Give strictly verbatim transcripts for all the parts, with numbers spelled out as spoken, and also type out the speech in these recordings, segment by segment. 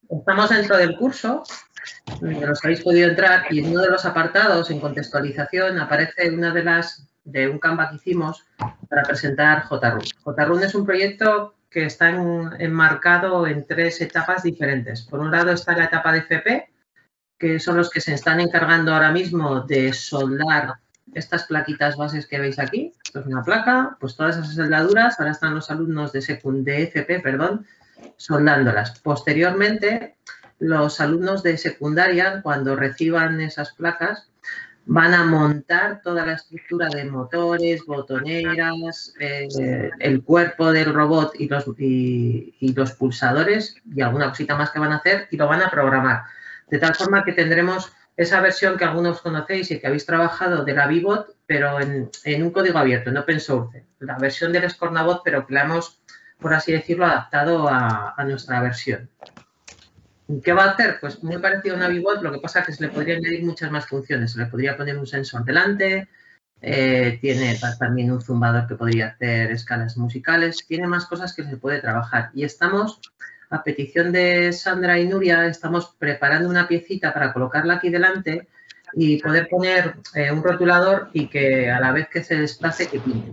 Estamos dentro del curso, los habéis podido entrar, y en uno de los apartados, en contextualización, aparece una de las de un Canva que hicimos para presentar JRUN. JRUN es un proyecto que está en, enmarcado en tres etapas diferentes. Por un lado está la etapa de F P, que son los que se están encargando ahora mismo de soldar estas plaquitas bases que veis aquí. Esto es una placa, pues todas esas soldaduras, ahora están los alumnos de, de F P, perdón, soldándolas. Posteriormente, los alumnos de secundaria, cuando reciban esas placas, van a montar toda la estructura de motores, botoneras, eh, el cuerpo del robot y los, y, y los pulsadores y alguna cosita más que van a hacer, y lo van a programar. De tal forma que tendremos esa versión que algunos conocéis y que habéis trabajado de la VBot, pero en, en un código abierto, en open source. La versión del Scornabot, pero que la hemos, por así decirlo, adaptado a, a nuestra versión. ¿Qué va a hacer? Pues muy parecido a una VBot, lo que pasa es que se le podría añadir muchas más funciones. Se le podría poner un sensor delante, eh, tiene también un zumbador que podría hacer escalas musicales, tiene más cosas que se puede trabajar. Y estamos, a petición de Sandra y Nuria, estamos preparando una piecita para colocarla aquí delante y poder poner eh, un rotulador y que a la vez que se desplace, que pinte.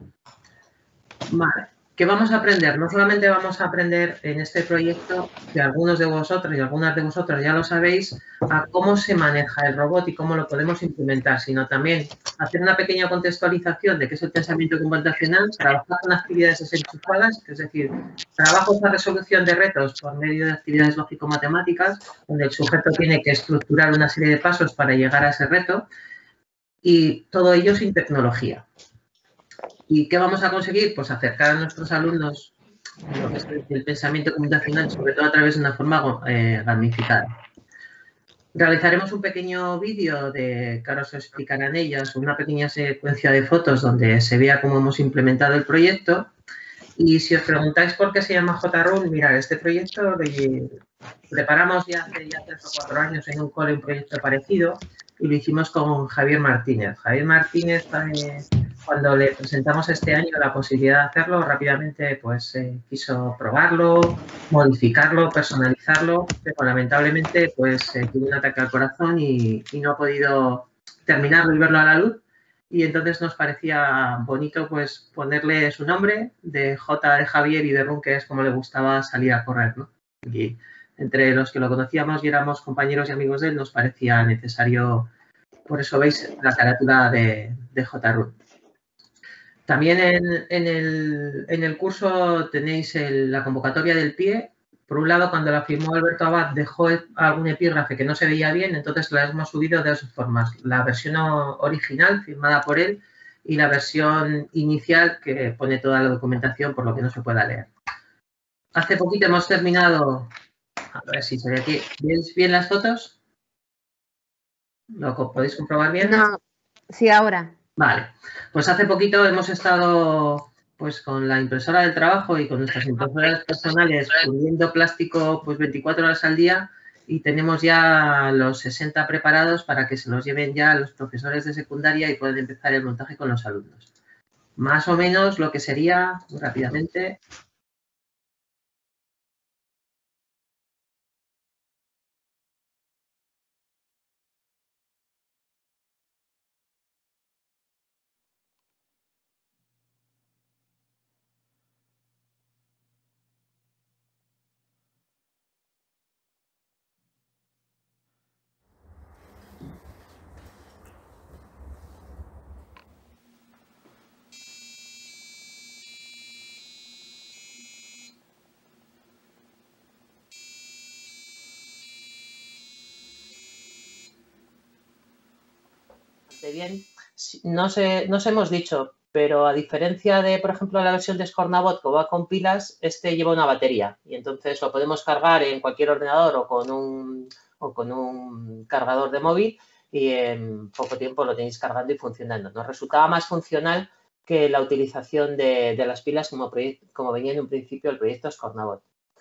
Vale. ¿Qué vamos a aprender? No solamente vamos a aprender en este proyecto, que algunos de vosotros y algunas de vosotras ya lo sabéis, a cómo se maneja el robot y cómo lo podemos implementar, sino también hacer una pequeña contextualización de qué es el pensamiento computacional, trabajar con actividades desenchufadas, es decir, trabajos de resolución de retos por medio de actividades lógico-matemáticas, donde el sujeto tiene que estructurar una serie de pasos para llegar a ese reto, y todo ello sin tecnología. ¿Y qué vamos a conseguir? Pues acercar a nuestros alumnos lo que es el pensamiento computacional, sobre todo a través de una forma eh, gamificada. Realizaremos un pequeño vídeo de que ahora os explicarán ellas, una pequeña secuencia de fotos donde se vea cómo hemos implementado el proyecto. Y si os preguntáis por qué se llama JRUN, mirad, este proyecto lo preparamos ya hace ya tres o cuatro años en un cole un proyecto parecido y lo hicimos con Javier Martínez. Javier Martínez, eh, cuando le presentamos este año la posibilidad de hacerlo, rápidamente pues eh, quiso probarlo, modificarlo, personalizarlo, pero lamentablemente pues eh, tuvo un ataque al corazón y, y no ha podido terminarlo y verlo a la luz. Y entonces nos parecía bonito pues ponerle su nombre, de J de Javier y de Run, que es como le gustaba salir a correr, ¿no? Y entre los que lo conocíamos y éramos compañeros y amigos de él, nos parecía necesario, por eso veis la carátula de, de JRUN. También en, en, el, en el curso tenéis el, la convocatoria del P I E. Por un lado, cuando la firmó Alberto Abad, dejó algún epígrafe que no se veía bien, entonces la hemos subido de dos formas. La versión original, firmada por él, y la versión inicial, que pone toda la documentación, por lo que no se pueda leer. Hace poquito hemos terminado, a ver si se ve aquí, ¿veis bien las fotos? ¿Lo podéis comprobar bien? No, sí, ahora. Vale, pues hace poquito hemos estado pues con la impresora del trabajo y con nuestras impresoras personales fundiendo plástico pues veinticuatro horas al día y tenemos ya los sesenta preparados para que se los lleven ya los profesores de secundaria y puedan empezar el montaje con los alumnos. Más o menos lo que sería, muy rápidamente, bien. No sé, no os hemos dicho, pero a diferencia de, por ejemplo, la versión de Scornabot que va con pilas, este lleva una batería y entonces lo podemos cargar en cualquier ordenador o con un, o con un cargador de móvil y en poco tiempo lo tenéis cargando y funcionando. Nos resultaba más funcional que la utilización de, de las pilas como, como venía en un principio el proyecto Scornabot.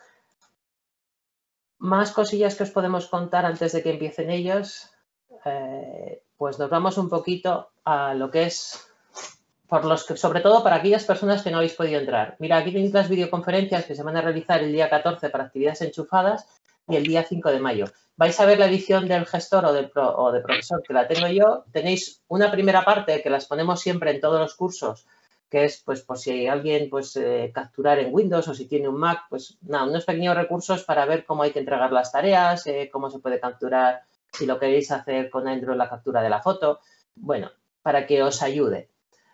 Más cosillas que os podemos contar antes de que empiecen ellos. Eh, pues nos vamos un poquito a lo que es, por los que, sobre todo para aquellas personas que no habéis podido entrar. Mira, aquí tenéis las videoconferencias que se van a realizar el día catorce para actividades enchufadas y el día cinco de mayo. Vais a ver la edición del gestor o de, pro, o de profesor, que la tengo yo. Tenéis una primera parte que las ponemos siempre en todos los cursos, que es, pues, por si alguien, pues, eh, capturar en Windows o si tiene un Mac, pues, nada, unos pequeños recursos para ver cómo hay que entregar las tareas, eh, cómo se puede capturar, si lo queréis hacer con Android, la captura de la foto. Bueno, para que os ayude.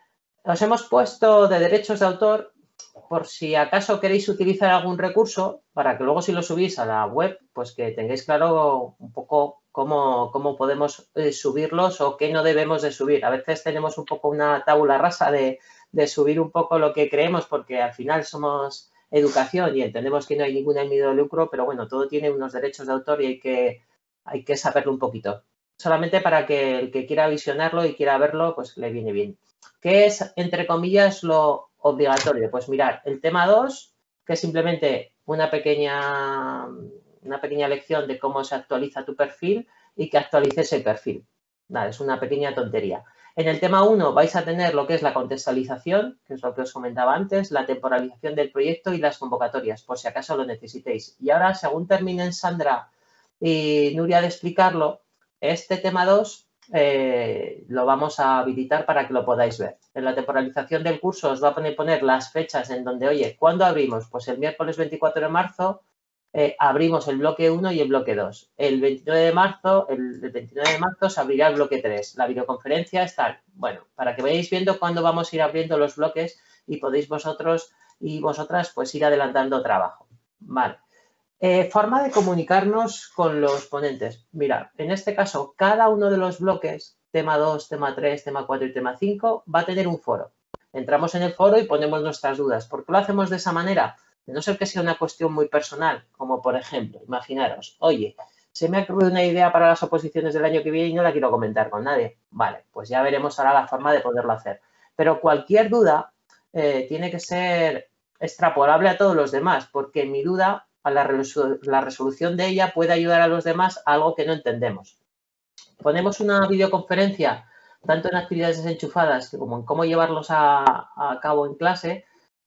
Os hemos puesto de derechos de autor por si acaso queréis utilizar algún recurso para que luego si lo subís a la web, pues que tengáis claro un poco cómo, cómo podemos eh, subirlos o qué no debemos de subir. A veces tenemos un poco una tabula rasa de, de subir un poco lo que creemos porque al final somos educación y entendemos que no hay ningún ánimo de lucro, pero bueno, todo tiene unos derechos de autor y hay que, hay que saberlo un poquito. Solamente para que el que quiera visionarlo y quiera verlo, pues le viene bien. ¿Qué es, entre comillas, lo obligatorio? Pues mirar, el tema dos, que es simplemente una pequeña, una pequeña lección de cómo se actualiza tu perfil y que actualices el perfil. Nada, es una pequeña tontería. En el tema uno vais a tener lo que es la contextualización, que es lo que os comentaba antes, la temporalización del proyecto y las convocatorias, por si acaso lo necesitéis. Y ahora, según terminen Sandra y Nuria de explicarlo, este tema dos eh, lo vamos a habilitar para que lo podáis ver. En la temporalización del curso os va a poner, poner las fechas en donde, oye, ¿cuándo abrimos? Pues el miércoles veinticuatro de marzo eh, abrimos el bloque uno y el bloque dos. El veintinueve de marzo, el, el veintinueve de marzo se abrirá el bloque tres. La videoconferencia está, bueno, para que vayáis viendo cuándo vamos a ir abriendo los bloques y podéis vosotros y vosotras pues ir adelantando trabajo. Vale. Eh, forma de comunicarnos con los ponentes. Mira, en este caso, cada uno de los bloques, tema dos, tema tres, tema cuatro y tema cinco, va a tener un foro. Entramos en el foro y ponemos nuestras dudas. ¿Por qué lo hacemos de esa manera? De no ser que sea una cuestión muy personal, como por ejemplo, imaginaros, oye, se me ha ocurrido una idea para las oposiciones del año que viene y no la quiero comentar con nadie. Vale, pues ya veremos ahora la forma de poderlo hacer. Pero cualquier duda eh, tiene que ser extrapolable a todos los demás, porque mi duda a la, resolu la resolución de ella puede ayudar a los demás a algo que no entendemos. Ponemos una videoconferencia, tanto en actividades desenchufadas como en cómo llevarlos a, a cabo en clase,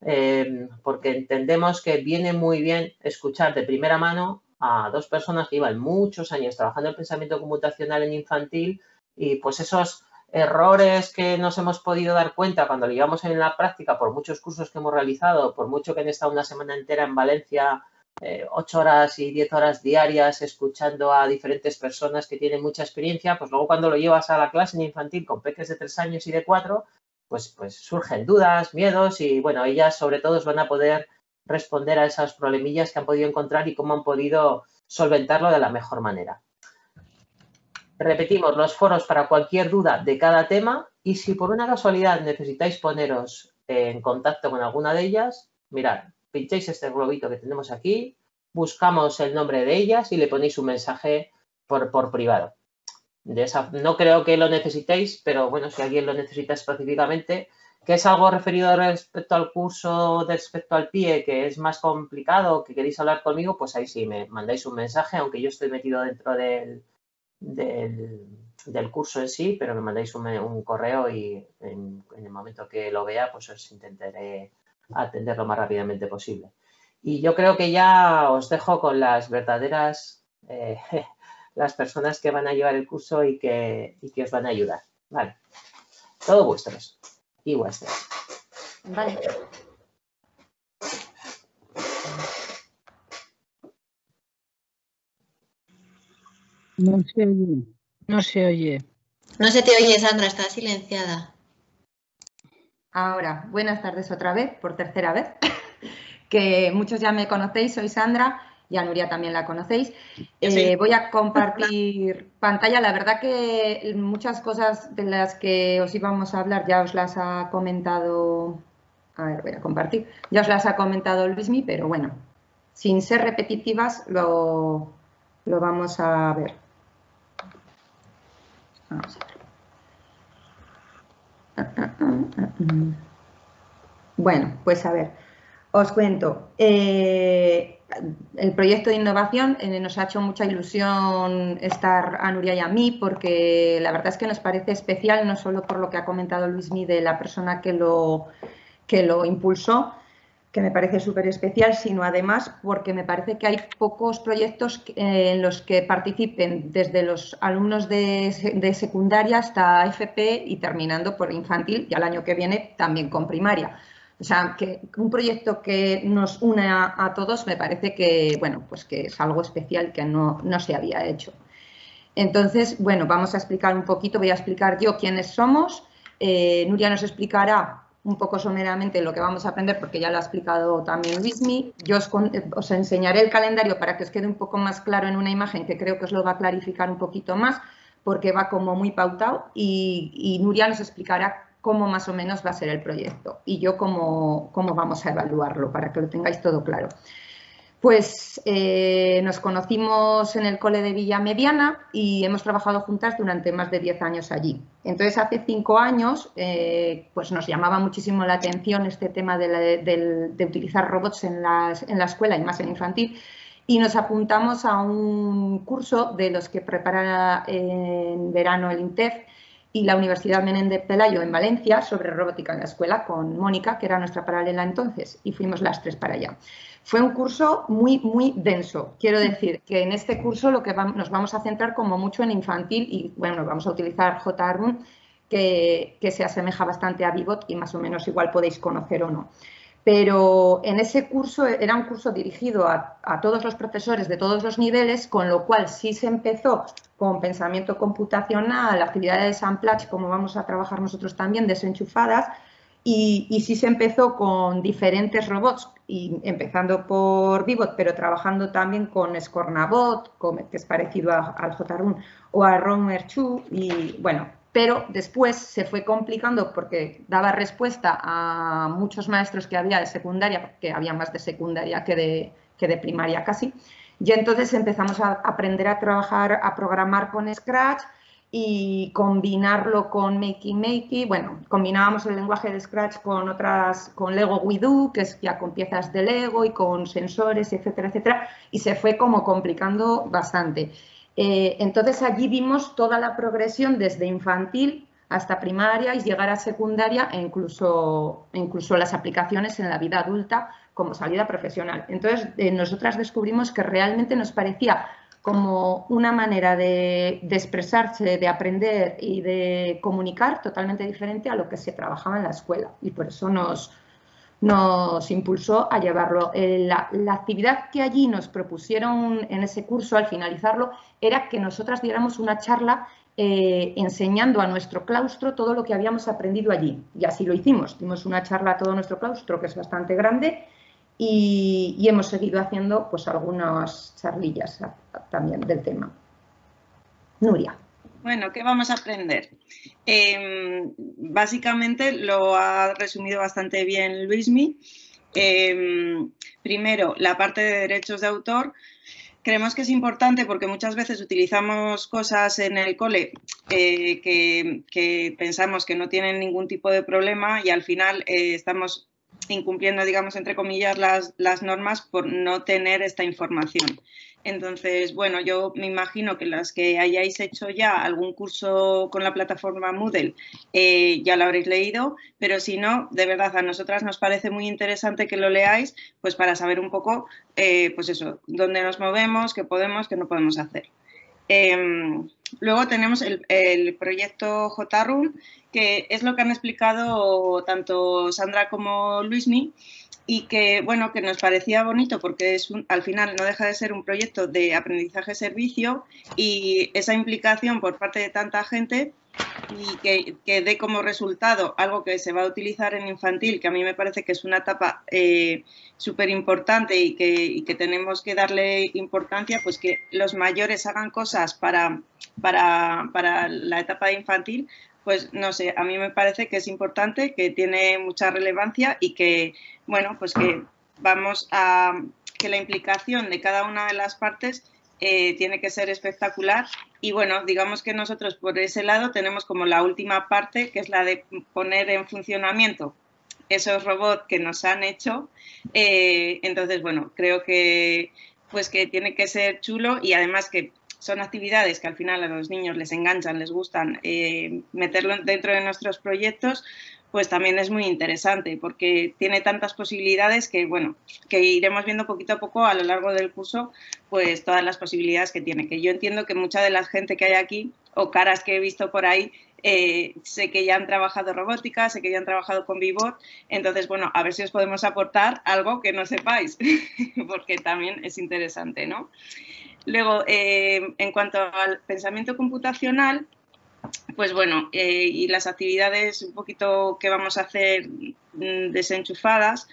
eh, porque entendemos que viene muy bien escuchar de primera mano a dos personas que llevan muchos años trabajando en pensamiento computacional en infantil y pues esos errores que nos hemos podido dar cuenta cuando lo llevamos en la práctica por muchos cursos que hemos realizado, por mucho que han estado una semana entera en Valencia, Eh, ocho horas y diez horas diarias escuchando a diferentes personas que tienen mucha experiencia, pues luego cuando lo llevas a la clase en infantil con peques de tres años y de cuatro, pues, pues surgen dudas, miedos y bueno, ellas sobre todo van a poder responder a esas problemillas que han podido encontrar y cómo han podido solventarlo de la mejor manera. Repetimos los foros para cualquier duda de cada tema y si por una casualidad necesitáis poneros en contacto con alguna de ellas, mirad, pincháis este globito que tenemos aquí, buscamos el nombre de ellas y le ponéis un mensaje por, por privado. De esa, no creo que lo necesitéis, pero bueno, si alguien lo necesita específicamente, que es algo referido respecto al curso, respecto al P I E, que es más complicado, que queréis hablar conmigo, pues ahí sí me mandáis un mensaje, aunque yo estoy metido dentro del, del, del curso en sí, pero me mandáis un, un correo y en, en el momento que lo vea, pues os intentaré atender lo más rápidamente posible. Y yo creo que ya os dejo con las verdaderas, eh, las personas que van a llevar el curso y que, y que os van a ayudar. Vale. Todo vuestros y vuestras. Vale. No se oye. No se oye. No se te oye, Sandra, está silenciada. Ahora, buenas tardes otra vez, por tercera vez, que muchos ya me conocéis, soy Sandra y a Nuria también la conocéis. Eh, voy a compartir pantalla. La verdad que muchas cosas de las que os íbamos a hablar ya os las ha comentado, a ver, voy a compartir, ya os las ha comentado Luismi, pero bueno, sin ser repetitivas lo, lo vamos a ver. Vamos a ver. Bueno, pues a ver, os cuento. Eh, el proyecto de innovación eh, nos ha hecho mucha ilusión estar a Nuria y a mí porque la verdad es que nos parece especial, no solo por lo que ha comentado Luismi de la persona que lo, que lo impulsó, que me parece súper especial, sino además porque me parece que hay pocos proyectos en los que participen desde los alumnos de, de secundaria hasta F P y terminando por infantil y al año que viene también con primaria. O sea, que un proyecto que nos une a, a todos me parece que, bueno, pues que es algo especial que no, no se había hecho. Entonces, bueno, vamos a explicar un poquito, voy a explicar yo quiénes somos. Eh, Nuria nos explicará un poco someramente lo que vamos a aprender, porque ya lo ha explicado también Luismi. Yo os, os enseñaré el calendario para que os quede un poco más claro en una imagen, que creo que os lo va a clarificar un poquito más, porque va como muy pautado, y, y Nuria nos explicará cómo más o menos va a ser el proyecto y yo cómo, cómo vamos a evaluarlo, para que lo tengáis todo claro. Pues eh, nos conocimos en el cole de Villa Mediana y hemos trabajado juntas durante más de diez años allí. Entonces, hace cinco años eh, pues nos llamaba muchísimo la atención este tema de, la, de, de utilizar robots en, las, en la escuela y más en infantil, y nos apuntamos a un curso de los que prepara en verano el INTEF y la Universidad Menéndez Pelayo en Valencia sobre robótica en la escuela con Mónica, que era nuestra paralela entonces, y fuimos las tres para allá. Fue un curso muy, muy denso. Quiero decir que en este curso lo que vamos, nos vamos a centrar como mucho en infantil y, bueno, vamos a utilizar J R U N, que, que se asemeja bastante a Vivot y más o menos igual podéis conocer o no. Pero en ese curso era un curso dirigido a, a todos los profesores de todos los niveles, con lo cual sí se empezó con pensamiento computacional, actividades Unplugged, como vamos a trabajar nosotros también, desenchufadas, y, y sí se empezó con diferentes robots, y empezando por Vivot, pero trabajando también con Scornabot, que es parecido a, al J R U N, o a Romer dos, y bueno, pero después se fue complicando porque daba respuesta a muchos maestros que había de secundaria, porque había más de secundaria que de, que de primaria casi, y entonces empezamos a aprender a trabajar, a programar con Scratch y combinarlo con Makey Makey. Bueno, combinábamos el lenguaje de Scratch con otras, con Lego We Do, que es ya con piezas de Lego y con sensores, etcétera, etcétera, y se fue como complicando bastante. Eh, entonces allí vimos toda la progresión desde infantil hasta primaria y llegar a secundaria e incluso, incluso las aplicaciones en la vida adulta como salida profesional. Entonces eh, nosotras descubrimos que realmente nos parecía como una manera de, de expresarse, de aprender y de comunicar totalmente diferente a lo que se trabajaba en la escuela, y por eso nos, nos impulsó a llevarlo. Eh, la, la actividad que allí nos propusieron en ese curso al finalizarlo era que nosotras diéramos una charla eh, enseñando a nuestro claustro todo lo que habíamos aprendido allí, y así lo hicimos. Dimos una charla a todo nuestro claustro, que es bastante grande, Y, y hemos seguido haciendo pues algunas charlillas a, a, también del tema. Nuria. Bueno, ¿qué vamos a aprender? Eh, básicamente lo ha resumido bastante bien Luismi. Eh, primero, la parte de derechos de autor. Creemos que es importante porque muchas veces utilizamos cosas en el cole eh, que, que pensamos que no tienen ningún tipo de problema y al final eh, estamos incumpliendo, digamos, entre comillas, las, las normas por no tener esta información. Entonces, bueno, yo me imagino que las que hayáis hecho ya algún curso con la plataforma Moodle eh, ya lo habréis leído, pero si no, de verdad, a nosotras nos parece muy interesante que lo leáis, pues para saber un poco, eh, pues eso, dónde nos movemos, qué podemos, qué no podemos hacer. Eh, luego tenemos el, el proyecto J R U N, que es lo que han explicado tanto Sandra como Luismi, y que, bueno, que nos parecía bonito porque es un, al final no deja de ser un proyecto de aprendizaje-servicio y esa implicación por parte de tanta gente y que, que dé como resultado algo que se va a utilizar en infantil, que a mí me parece que es una etapa eh, súper importante y que, y que tenemos que darle importancia, pues que los mayores hagan cosas para, para, para la etapa de infantil. Pues no sé, a mí me parece que es importante, que tiene mucha relevancia y que, bueno, pues que vamos a, que la implicación de cada una de las partes eh, tiene que ser espectacular. Y bueno, digamos que nosotros por ese lado tenemos como la última parte, que es la de poner en funcionamiento esos robots que nos han hecho. Eh, entonces, bueno, creo que, pues que tiene que ser chulo y además que son actividades que al final a los niños les enganchan, les gustan, eh, meterlo dentro de nuestros proyectos, pues también es muy interesante porque tiene tantas posibilidades que, bueno, que iremos viendo poquito a poco a lo largo del curso, pues todas las posibilidades que tiene. Que yo entiendo que mucha de la gente que hay aquí o caras que he visto por ahí, eh, sé que ya han trabajado robótica, sé que ya han trabajado con ViVot, entonces, bueno, a ver si os podemos aportar algo que no sepáis, porque también es interesante, ¿no? Luego, eh, en cuanto al pensamiento computacional, pues bueno, eh, y las actividades un poquito que vamos a hacer mm, desenchufadas,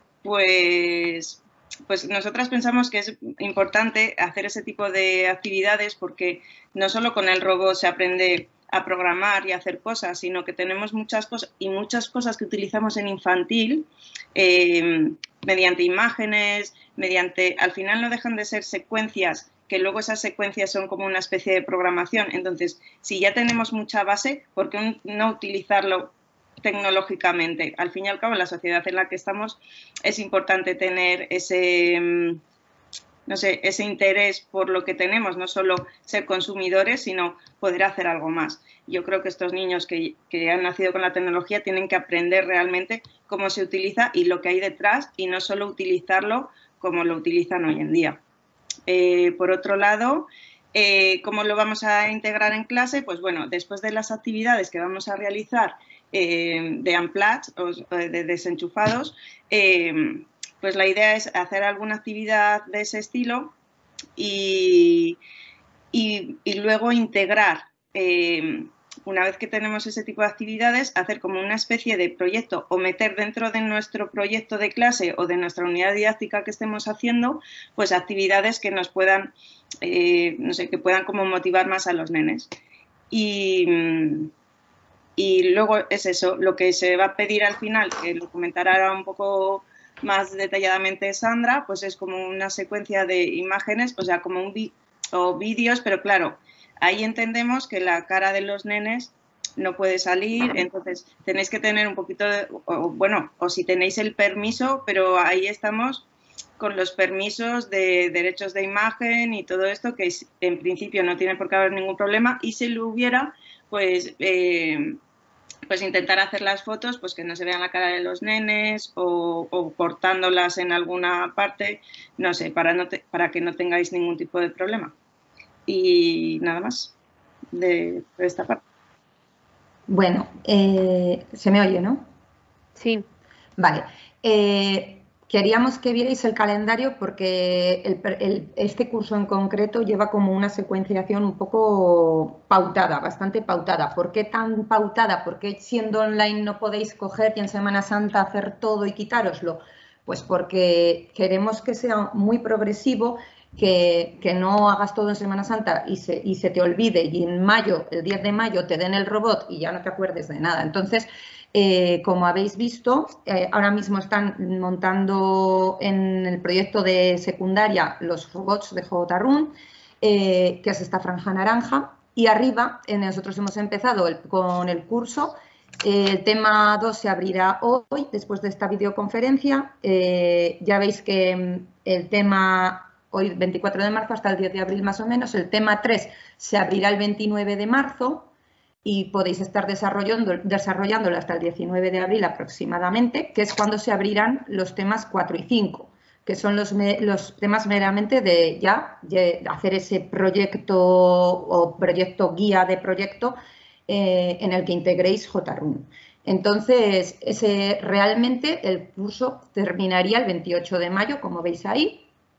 pues, pues nosotras pensamos que es importante hacer ese tipo de actividades porque no solo con el robot se aprende a programar y a hacer cosas, sino que tenemos muchas cosas y muchas cosas que utilizamos en infantil eh, mediante imágenes, mediante, al final no dejan de ser secuencias que luego esas secuencias son como una especie de programación. Entonces, si ya tenemos mucha base, ¿por qué no utilizarlo tecnológicamente? Al fin y al cabo, en la sociedad en la que estamos es importante tener ese, no sé, ese interés por lo que tenemos, no solo ser consumidores, sino poder hacer algo más. Yo creo que estos niños que, que han nacido con la tecnología tienen que aprender realmente cómo se utiliza y lo que hay detrás y no solo utilizarlo como lo utilizan hoy en día. Eh, por otro lado, eh, ¿cómo lo vamos a integrar en clase? Pues bueno, después de las actividades que vamos a realizar eh, de unplugged o de desenchufados, eh, pues la idea es hacer alguna actividad de ese estilo y, y, y luego integrar, eh, una vez que tenemos ese tipo de actividades, hacer como una especie de proyecto o meter dentro de nuestro proyecto de clase o de nuestra unidad didáctica que estemos haciendo, pues actividades que nos puedan, eh, no sé, que puedan como motivar más a los nenes. Y, y luego es eso, lo que se va a pedir al final, que lo comentará ahora un poco más detalladamente Sandra, pues es como una secuencia de imágenes, o sea, como un vi- o vídeos, pero claro, ahí entendemos que la cara de los nenes no puede salir, entonces tenéis que tener un poquito de, o, bueno, o si tenéis el permiso, pero ahí estamos con los permisos de derechos de imagen y todo esto, que en principio no tiene por qué haber ningún problema, y si lo hubiera, pues, eh, pues intentar hacer las fotos, pues que no se vean la cara de los nenes o, o cortándolas en alguna parte, no sé, para, no te, para que no tengáis ningún tipo de problema. Y nada más de, de esta parte. Bueno, eh, se me oye, ¿no? Sí. Vale. Eh, queríamos que vierais el calendario porque el, el, este curso en concreto lleva como una secuenciación un poco pautada, bastante pautada. ¿Por qué tan pautada? ¿Por qué siendo online no podéis coger y en Semana Santa hacer todo y quitároslo? Pues porque queremos que sea muy progresivo, que, que no hagas todo en Semana Santa y se, y se te olvide y en mayo, el diez de mayo, te den el robot y ya no te acuerdes de nada. Entonces, eh, como habéis visto, eh, ahora mismo están montando en el proyecto de secundaria los robots de Jotarun, eh, que es esta franja naranja, y arriba eh, nosotros hemos empezado el, con el curso. El tema dos se abrirá hoy, después de esta videoconferencia. Eh, ya veis que el tema, hoy veinticuatro de marzo hasta el diez de abril más o menos, el tema tres se abrirá el veintinueve de marzo y podéis estar desarrollando, desarrollándolo hasta el diecinueve de abril aproximadamente, que es cuando se abrirán los temas cuatro y cinco, que son los, los temas meramente de ya de hacer ese proyecto o proyecto guía de proyecto Eh, en el que integréis Jotarun. Entonces, ese, realmente el curso terminaría el veintiocho de mayo, como veis ahí,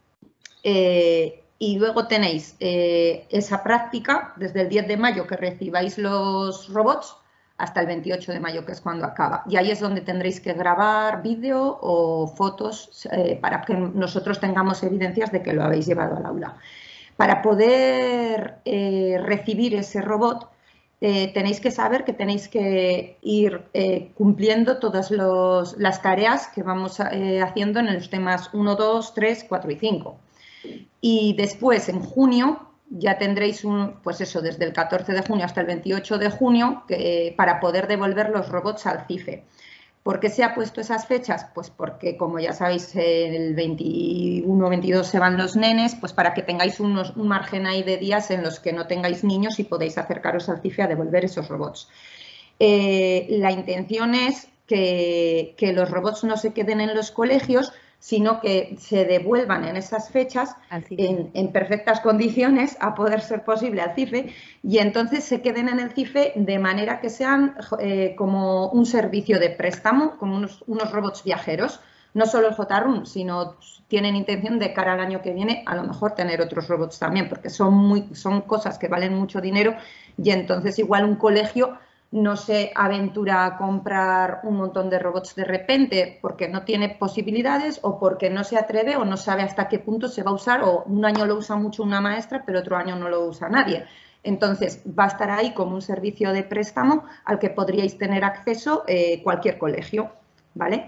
eh, y luego tenéis eh, esa práctica desde el diez de mayo que recibáis los robots hasta el veintiocho de mayo, que es cuando acaba. Y ahí es donde tendréis que grabar vídeo o fotos eh, para que nosotros tengamos evidencias de que lo habéis llevado al aula. Para poder eh, recibir ese robot, Eh, tenéis que saber que tenéis que ir eh, cumpliendo todas los, las tareas que vamos eh, haciendo en los temas uno, dos, tres, cuatro y cinco. Y después, en junio, ya tendréis un, pues eso, desde el catorce de junio hasta el veintiocho de junio, que, para poder devolver los robots al CIFE. ¿Por qué se ha puesto esas fechas? Pues porque, como ya sabéis, el veintiuno veintidós se van los nenes, pues para que tengáis unos, un margen ahí de días en los que no tengáis niños y podéis acercaros al CIFE a devolver esos robots. Eh, la intención es que, que los robots no se queden en los colegios, sino que se devuelvan en esas fechas en, en perfectas condiciones, a poder ser posible, al CIFE, y entonces se queden en el CIFE de manera que sean eh, como un servicio de préstamo, como unos, unos robots viajeros. No solo el J-Room, sino tienen intención de cara al año que viene a lo mejor tener otros robots también, porque son, muy, son cosas que valen mucho dinero y entonces igual un colegio no se aventura a comprar un montón de robots de repente porque no tiene posibilidades o porque no se atreve o no sabe hasta qué punto se va a usar, o un año lo usa mucho una maestra pero otro año no lo usa nadie. Entonces va a estar ahí como un servicio de préstamo al que podríais tener acceso eh, cualquier colegio, ¿vale?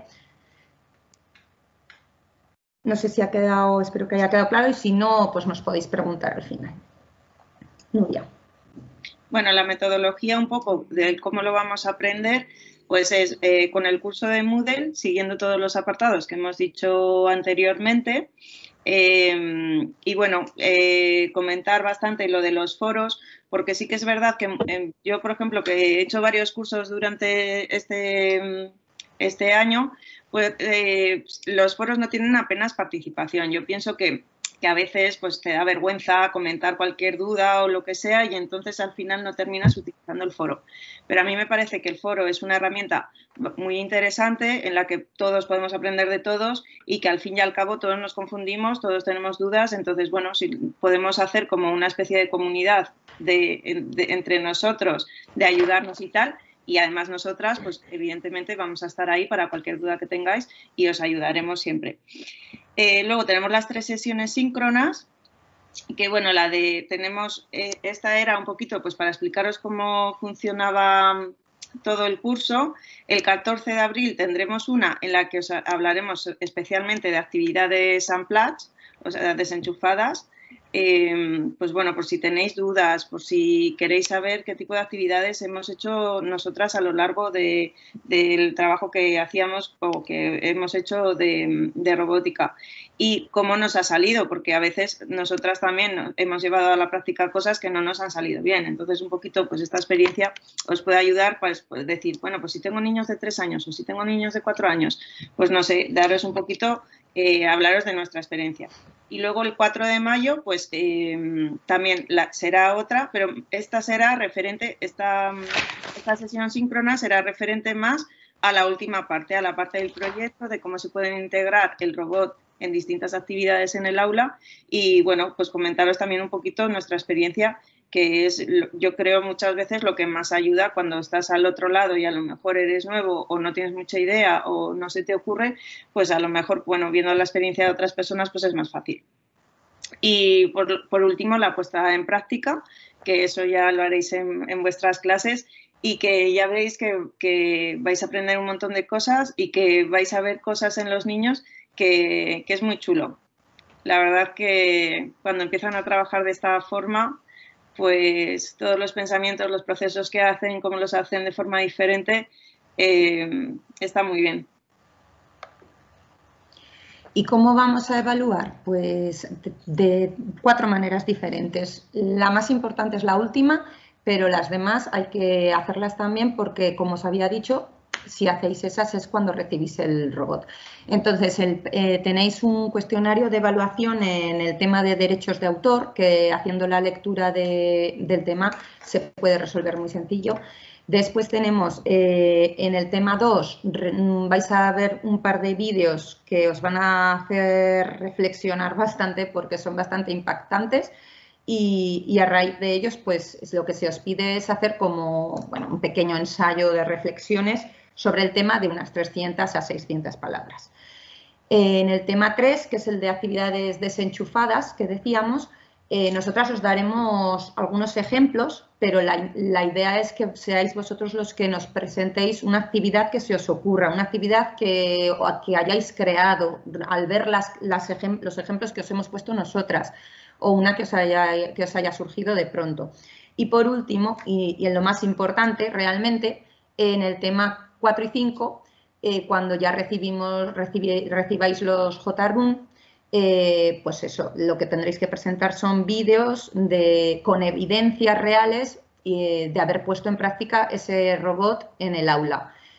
No sé si ha quedado, espero que haya quedado claro, y si no, pues nos podéis preguntar al final. Nuria. Bueno, la metodología un poco de cómo lo vamos a aprender, pues es eh, con el curso de Moodle, siguiendo todos los apartados que hemos dicho anteriormente. Eh, y bueno, eh, comentar bastante lo de los foros, porque sí que es verdad que eh, yo, por ejemplo, que he hecho varios cursos durante este, este año, pues eh, los foros no tienen apenas participación. Yo pienso que que a veces pues te da vergüenza comentar cualquier duda o lo que sea y entonces al final no terminas utilizando el foro. Pero a mí me parece que el foro es una herramienta muy interesante en la que todos podemos aprender de todos y que al fin y al cabo todos nos confundimos, todos tenemos dudas, entonces bueno, si podemos hacer como una especie de comunidad de, de, entre nosotros, de ayudarnos y tal. Y además nosotras, pues evidentemente vamos a estar ahí para cualquier duda que tengáis y os ayudaremos siempre. Eh, luego tenemos las tres sesiones síncronas, que bueno, la de tenemos, eh, esta era un poquito pues para explicaros cómo funcionaba todo el curso. El catorce de abril tendremos una en la que os hablaremos especialmente de actividades unplugged, o sea, desenchufadas. Eh, pues bueno, por si tenéis dudas, por si queréis saber qué tipo de actividades hemos hecho nosotras a lo largo de, del trabajo que hacíamos o que hemos hecho de, de robótica y cómo nos ha salido, porque a veces nosotras también hemos llevado a la práctica cosas que no nos han salido bien. Entonces, un poquito, pues esta experiencia os puede ayudar para pues, decir, bueno, pues si tengo niños de tres años o si tengo niños de cuatro años, pues no sé, daros un poquito, eh, hablaros de nuestra experiencia. Y luego el cuatro de mayo, pues eh, también la, será otra, pero esta será referente, esta, esta sesión síncrona será referente más a la última parte, a la parte del proyecto, de cómo se pueden integrar el robot en distintas actividades en el aula y, bueno, pues comentaros también un poquito nuestra experiencia, que es, yo creo, muchas veces lo que más ayuda cuando estás al otro lado y a lo mejor eres nuevo o no tienes mucha idea o no se te ocurre, pues a lo mejor, bueno, viendo la experiencia de otras personas, pues es más fácil. Y por, por último, la puesta en práctica, que eso ya lo haréis en, en vuestras clases y que ya veréis que, que vais a aprender un montón de cosas y que vais a ver cosas en los niños que, que es muy chulo. La verdad que cuando empiezan a trabajar de esta forma, pues todos los pensamientos, los procesos que hacen, cómo los hacen de forma diferente, eh, está muy bien. ¿Y cómo vamos a evaluar? Pues de, de cuatro maneras diferentes. La más importante es la última, pero las demás hay que hacerlas también porque, como os había dicho, si hacéis esas es cuando recibís el robot. Entonces, el, eh, tenéis un cuestionario de evaluación en el tema de derechos de autor, que haciendo la lectura de, del tema se puede resolver muy sencillo. Después tenemos eh, en el tema dos, vais a ver un par de vídeos que os van a hacer reflexionar bastante porque son bastante impactantes. Y, y a raíz de ellos, pues lo que se os pide es hacer como bueno, un pequeño ensayo de reflexiones sobre el tema de unas trescientas a seiscientas palabras. En el tema tres, que es el de actividades desenchufadas, que decíamos, eh, nosotras os daremos algunos ejemplos, pero la, la idea es que seáis vosotros los que nos presentéis una actividad que se os ocurra, una actividad que, que hayáis creado al ver las, las ejem, los ejemplos que os hemos puesto nosotras, o una que os haya, que os haya surgido de pronto. Y por último, y, y en lo más importante realmente, en el tema cuatro y cinco, eh, cuando ya recibimos, recibi, recibáis los J-Room, eh, pues eso, lo que tendréis que presentar son vídeos de, con evidencias reales eh, de haber puesto en práctica ese robot en el aula.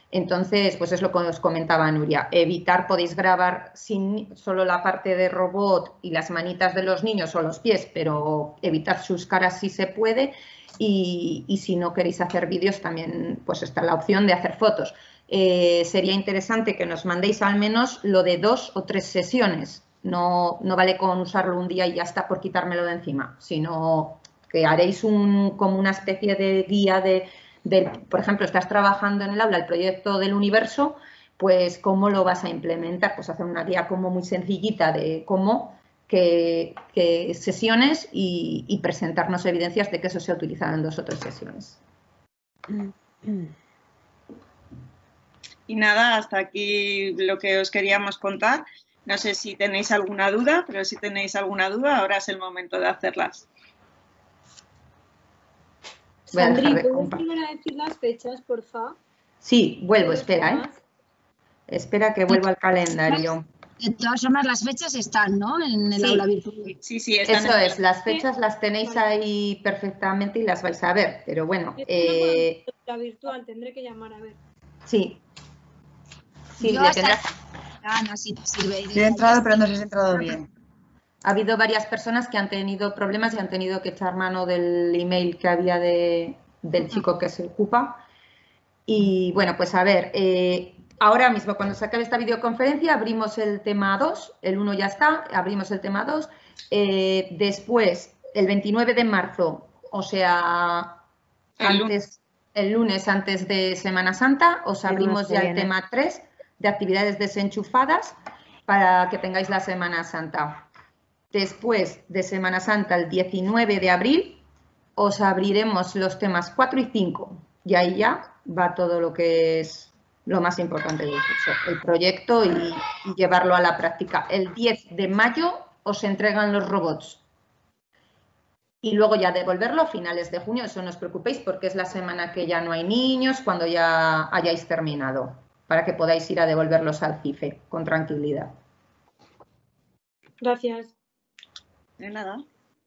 Entonces, pues es lo que os comentaba Nuria, evitar, podéis grabar sin solo la parte de robot y las manitas de los niños o los pies, pero evitar sus caras si se puede y, y si no queréis hacer vídeos también pues está la opción de hacer fotos. Eh, sería interesante que nos mandéis al menos lo de dos o tres sesiones, no, no vale con usarlo un día y ya está por quitármelo de encima, sino que haréis un, como una especie de guía de... De, por ejemplo, estás trabajando en el aula el proyecto del universo, pues cómo lo vas a implementar, pues hacer una guía como muy sencillita de cómo, qué, qué sesiones y, y presentarnos evidencias de que eso se ha utilizado en dos o tres sesiones. Y nada, hasta aquí lo que os queríamos contar. No sé si tenéis alguna duda, pero si tenéis alguna duda, ahora es el momento de hacerlas. Sandri, ¿puedes volver a decir las fechas, por favor? Sí, vuelvo, espera, ¿eh? Espera que vuelva al calendario. De todas formas, las fechas están, ¿no? En el Sí. aula virtual. Sí, sí, están Eso en... es, las fechas las tenéis ahí perfectamente y las vais a ver, pero bueno, eh, La virtual, tendré que llamar a ver. sí. Sí, Yo le hasta tendrás- Ana, si te sirve. Sí, he entrado, pero no sé si he entrado bien. Ha habido varias personas que han tenido problemas y han tenido que echar mano del email que había de, del chico que se ocupa. Y bueno, pues a ver, eh, ahora mismo cuando se acabe esta videoconferencia abrimos el tema dos, el uno ya está, abrimos el tema dos. Eh, después, el veintinueve de marzo, o sea, El antes, el lunes antes de Semana Santa, os El abrimos lunes que ya el viene. tema tres de actividades desenchufadas para que tengáis la Semana Santa. Después de Semana Santa, el diecinueve de abril, os abriremos los temas cuatro y cinco y ahí ya va todo lo que es lo más importante del curso, el proyecto y, y llevarlo a la práctica. El diez de mayo os entregan los robots y luego ya devolverlo a finales de junio, eso no os preocupéis porque es la semana que ya no hay niños, cuando ya hayáis terminado, para que podáis ir a devolverlos al CIFE con tranquilidad. Gracias. De nada.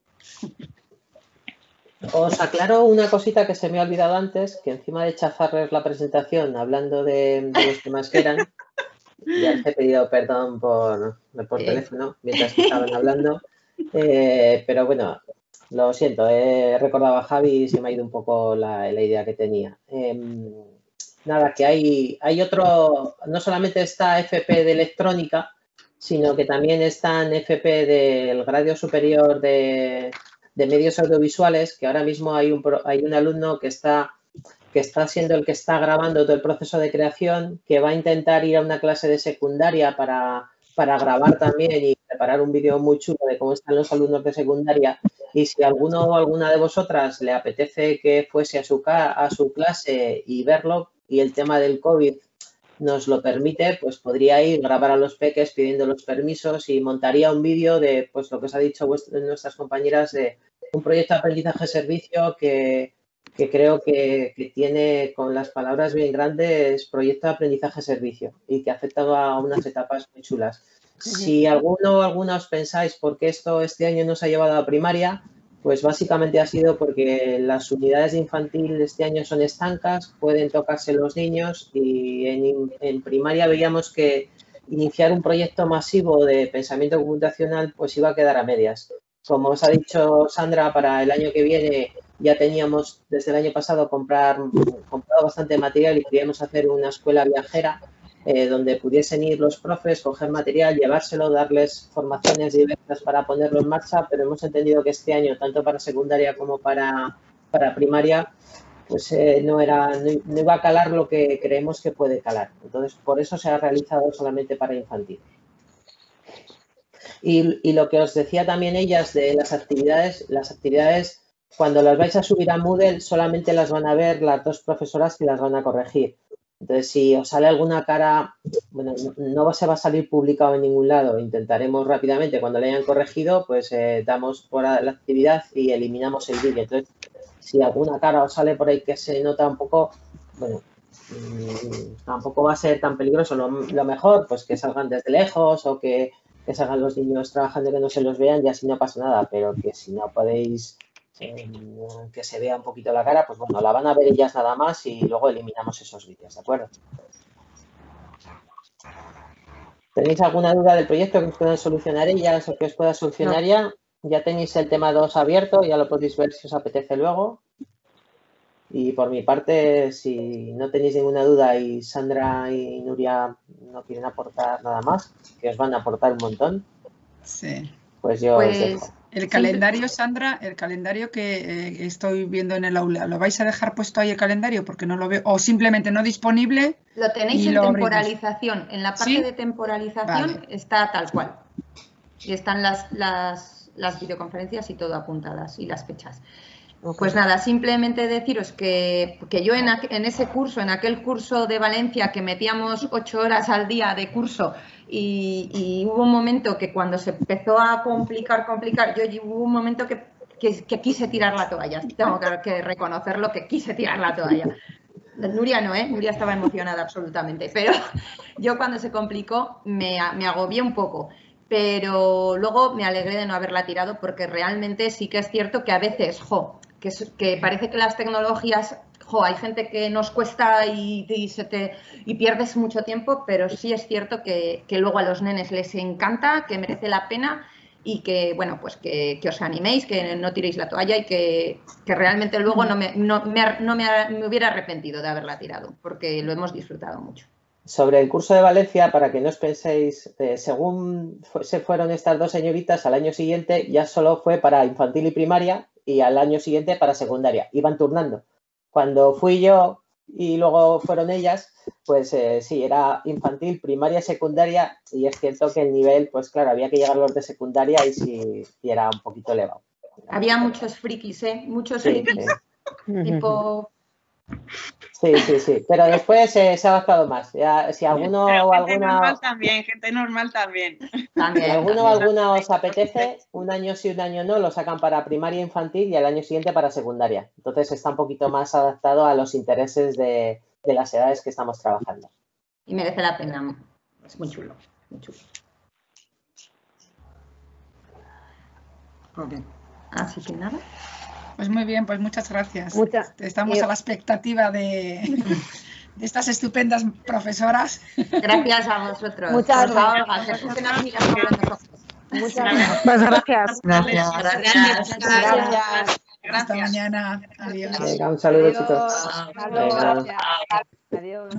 Os aclaro una cosita que se me ha olvidado antes, que encima de chafarles la presentación hablando de, de los temas que eran, ya les he pedido perdón por, por Eh. teléfono mientras que estaban hablando, eh, pero bueno, lo siento, he recordado a Javi y se me ha ido un poco la, la idea que tenía. Eh, nada, que hay, hay otro, no solamente está F P de electrónica, sino que también están F P del grado superior de, de medios audiovisuales, que ahora mismo hay un, hay un alumno que está, que está siendo el que está grabando todo el proceso de creación, que va a intentar ir a una clase de secundaria para, para grabar también y preparar un vídeo muy chulo de cómo están los alumnos de secundaria. Y si alguno o alguna de vosotras le apetece que fuese a su, a su clase y verlo, y el tema del COVID nos lo permite, pues podría ir, grabar a los peques pidiendo los permisos y montaría un vídeo de, pues lo que os ha dicho nuestras compañeras, de un proyecto de aprendizaje-servicio que, que creo que, que tiene, con las palabras bien grandes, proyecto de aprendizaje-servicio y que afecta a unas etapas muy chulas. Si alguno o alguna os pensáis por qué esto este año no se ha llevado a primaria, pues básicamente ha sido porque las unidades de infantil este año son estancas, pueden tocarse los niños y en, en primaria veíamos que iniciar un proyecto masivo de pensamiento computacional pues iba a quedar a medias. Como os ha dicho Sandra, para el año que viene ya teníamos desde el año pasado comprar, comprado bastante material y queríamos hacer una escuela viajera eh, donde pudiesen ir los profes, coger material, llevárselo, darles formaciones diversas para ponerlo en marcha, pero hemos entendido que este año, tanto para secundaria como para, para primaria, pues eh, no, era, no, no iba a calar lo que creemos que puede calar. Entonces, por eso se ha realizado solamente para infantil. Y, y lo que os decía también ellas de las actividades, las actividades, cuando las vais a subir a Moodle, solamente las van a ver las dos profesoras que las van a corregir. Entonces, si os sale alguna cara, bueno, no se va a salir publicado en ningún lado. Intentaremos rápidamente, cuando le hayan corregido, pues eh, damos por la actividad y eliminamos el vídeo. Entonces, si alguna cara os sale por ahí que se nota un poco, bueno, mmm, tampoco va a ser tan peligroso. Lo, lo mejor, pues que salgan desde lejos o que, que salgan los niños trabajando y que no se los vean y así no pasa nada. Pero que si no podéis eh, que se vea un poquito la cara, pues bueno, la van a ver ellas nada más y luego eliminamos esos vídeos, ¿de acuerdo? ¿Tenéis alguna duda del proyecto que os puedan solucionar ellas o que os pueda solucionar No. ya? Ya tenéis el tema dos abierto, ya lo podéis ver si os apetece luego. Y por mi parte, si no tenéis ninguna duda y Sandra y Nuria no quieren aportar nada más, que os van a aportar un montón, Sí. pues yo Pues, os dejo. El Siempre- calendario, Sandra, el calendario que eh, estoy viendo en el aula, ¿lo vais a dejar puesto ahí el calendario? Porque no lo veo. O simplemente no disponible. Lo tenéis y en lo abrimos. temporalización. En la parte ¿Sí? de temporalización Vale. está tal cual. Y están las, las, las videoconferencias y todo apuntadas y las fechas. Ok. Pues nada, simplemente deciros que, que yo en, aqu- en ese curso, en aquel curso de Valencia que metíamos ocho horas al día de curso y, y hubo un momento que cuando se empezó a complicar, complicar, yo y hubo un momento que, que, que quise tirar la toalla. Tengo que, que reconocerlo, que quise tirar la toalla. Nuria no, ¿eh? Nuria estaba emocionada absolutamente, pero yo cuando se complicó me, a- me agobié un poco, pero luego me alegré de no haberla tirado porque realmente sí que es cierto que a veces, jo, que, es- que parece que las tecnologías, jo, hay gente que nos cuesta y, y se te, y pierdes mucho tiempo, pero sí es cierto que, que luego a los nenes les encanta, que merece la pena y que, bueno, pues que, que os animéis, que no tiréis la toalla y que, que realmente luego no, me, no, me, ar- no me, ar- me hubiera arrepentido de haberla tirado, porque lo hemos disfrutado mucho. Sobre el curso de Valencia, para que no os penséis, eh, según fu- se fueron estas dos señoritas, al año siguiente ya solo fue para infantil y primaria y al año siguiente para secundaria. Iban turnando. Cuando fui yo y luego fueron ellas, pues eh, sí, era infantil, primaria, secundaria y es cierto que el nivel, pues claro, había que llegar a los de secundaria y sí, y era un poquito elevado. Había muchos frikis, ¿eh? Muchos Sí, frikis, sí. tipo... Sí, sí, sí, pero después eh, se ha adaptado más. Ya, si alguno Pero o gente alguna, normal también, gente normal también. si También, alguno o también. alguna os apetece, un año sí, un año no, lo sacan para primaria infantil y al año siguiente para secundaria. Entonces está un poquito más adaptado a los intereses de, de las edades que estamos trabajando. Y merece la pena. Es muy chulo, muy chulo. Ok. Así que nada. Pues muy bien, pues muchas gracias. Muchas- Estamos eh, a la expectativa de, de estas estupendas profesoras. Gracias a vosotros. Muchas Por favor, Olga, que tú que nos miras con buenos ojos. Muchas Pues gracias. Gracias. Gracias. Gracias. Hasta mañana. Adiós. Venga, un saludo, chicos. Adiós. Hasta luego. Venga. Gracias. Adiós.